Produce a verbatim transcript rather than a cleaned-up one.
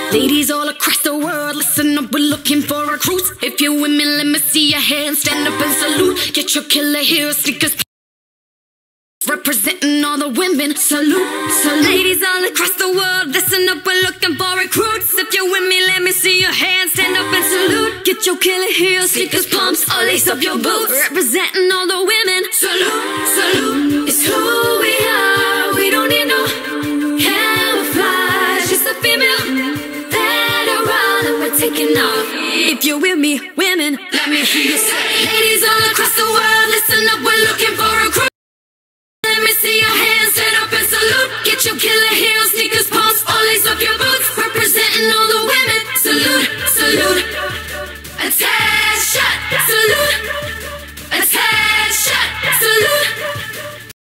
Ladies all across the world, listen up, we're looking for recruits. If you're women, let me see your hands, stand up and salute. Get your killer heels, sneakers, representing all the women. Salute, salute. Ladies all across the world, listen up, we're looking for recruits. If you're with me, let me see your hands, stand up and salute. Get your killer heels, sneakers, pumps, all lace up your boots, representing all the women. Salute, salute. It's who we are, we don't need no camouflage. Just a female that around and we're taking off. If you're with me, women, let me hear you say. Ladies all across the world, listen up, we're looking for recruits.